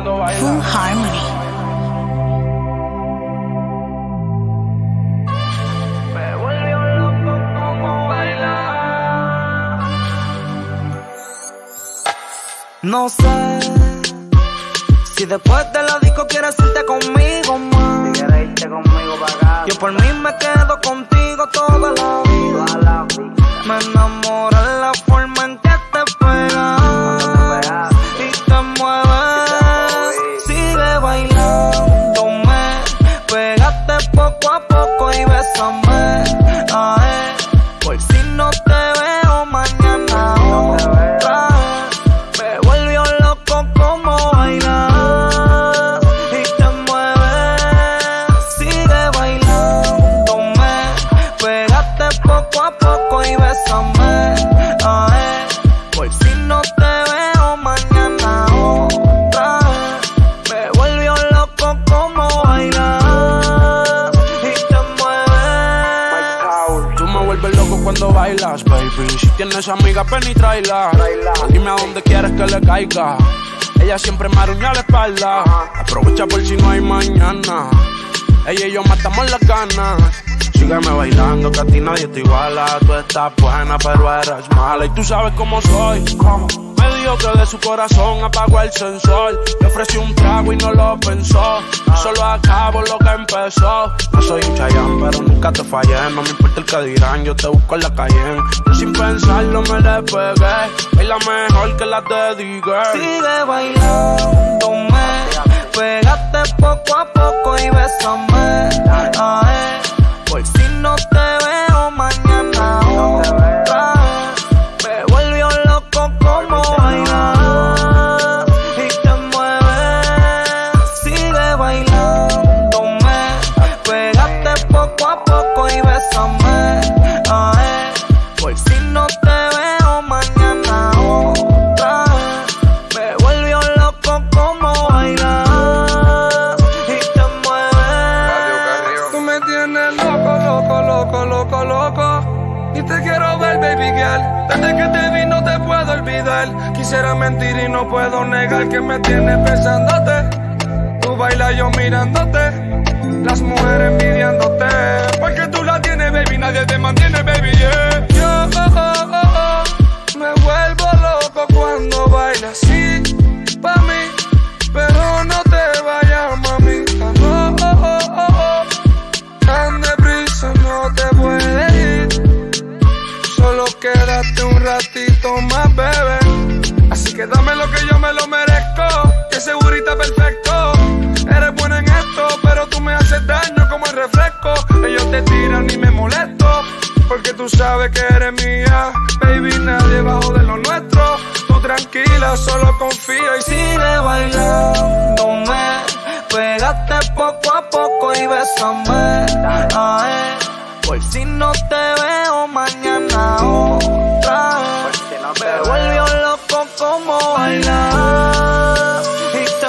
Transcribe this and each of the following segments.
cuando baila. Full Harmony. Me volvió loco como baila. No sé si después de la disco quieres irte conmigo más. Si quieres irte conmigo pa' acá, Yo por mí me quedo contigo toda la vida. toda la vida. Me enamora la forma en que te pegas y te mueves. Sigue bailándome, pégate poco a poco y bésame. Ay, por si no te veo mañana otra vez. Me volvió loco como bailar y te mueves. Sigue bailándome, pégate poco a poco y bésame. Ay, por si no te veo mañana otra vez. Me volvió loco como bailar y te mueves. Tú me vuelves loco cuando bailas, baby. Si tienes amiga, ven y tráela. Dime a dónde quieres que le caiga. Ella siempre me arruña la espalda. Aprovecha por si no hay mañana. Ella y yo matamos las ganas. Sígueme bailando, que a ti nadie te iguala. Tú estás buena, pero eres mala. Y tú sabes cómo soy. Me dijo que de su corazón apagó el sensor. Le ofrecí un trago y no lo pensó. Solo acabo lo que empezó. No soy un Chayanne, pero nunca te fallé. No me importa el que dirán, yo te busco en la calle. Yo sin pensarlo me le pegué. Es la mejor que la dediqué. Sigue bailándome, pégate poco a poco y bésame. Ay, por si no te veo mañana otra vez. Me volvió loco como bailar y te mueves. Sigue bailándome, pégate poco a poco y bésame. Ay, por si no te veo mañana otra vez. Me volvió loco como bailar y te mueves. Tú me tienes loco, loco, loco, loco, loco. Y te quiero ver, baby girl. Desde que te vi no te puedo olvidar. Quisiera mentir y no puedo negar que me tienes pensándote. Tú bailas yo mirándote. Las mujeres envidiándote. Porque tú la tienes, baby, nadie te mantiene, baby, yeah. Yo me vuelvo loco cuando bailas así pa' mí. Pero no te vayas, mamita, no. Tan deprisa no te puedes ir. Solo quédate un ratito más, bebé. Así que dame lo que yo me lo merezco. Que segurita perfecto. Eres buena en esto, pero tú me haces daño como el refresco. Ellos te tiran y me molesto, porque tú sabes que eres mía. Baby, nadie va a joder lo nuestro. Tú tranquila, solo confía y Sigue bailándome, pégate poco a poco y bésame. Ay, por si no te veo mañana otra vez. Me volvió loco como bailar y te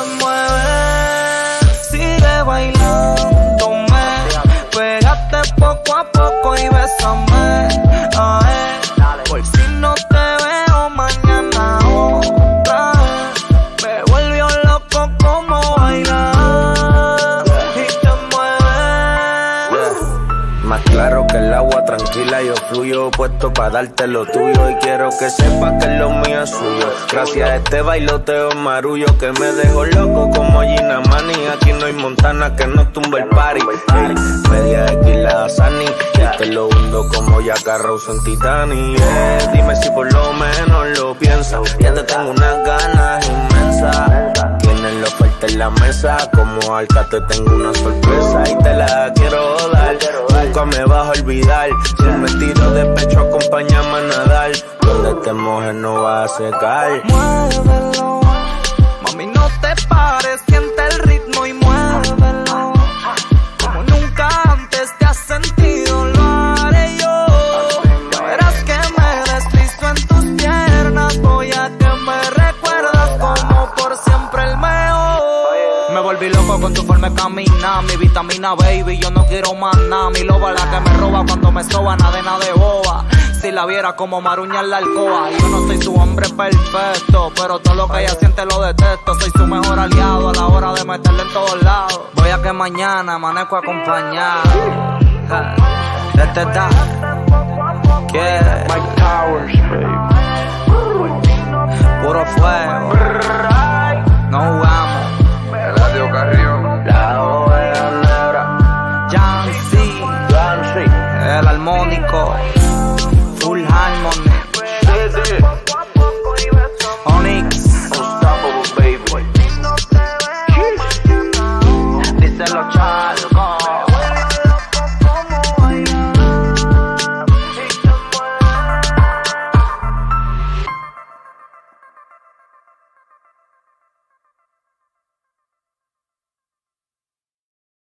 mueves. Sigue bailándome, pégate poco a poco y bésame. Ay, por si no te veo mañana otra vez. Me volvió loco como bailar y te mueves. Más claro que el agua, tranquila yo fluyo, puesto para darte lo tuyo. Y quiero que sepas que lo mío es suyo. Gracias a este bailoteo marullo que me dejó loco como Gina Mani. Aquí no hay montana que no tumbe el party. Hey, media X la Sani, y te lo hundo como Jack Rose en Titanic. Dime si por lo menos lo piensas. Ya te tengo unas ganas inmensas. Tienes la oferta en la mesa, como Alca te tengo una sorpresa y te la quiero dar. Nunca me vas a olvidar. Si me tiro de pecho, acompáñame a nadar. Donde te mojes no vas a secar. Muévelo, mami, no te pares, siente el ritmo y muévelo. Como nunca antes te has sentido, lo haré yo. Ya verás que me deslizo en tus piernas. Voy a que me recuerdas como por siempre el mejor. Me volví loco con tu forma de caminar, mi vitamina baby, yo no quiero más nada. Mi loba la que me roba cuando me soba, nada de boba. si la viera como Maruña en la alcoba. Yo no soy su hombre perfecto, pero todo lo que ella siente lo detesto. Soy su mejor aliado a la hora de meterle en todos lados. Voy a que mañana amanezco acompañado. Este está Mike Towers, baby. puro fuego. No jugamos. Eladio Carrión, la oveja negra, Jancy, el armónico.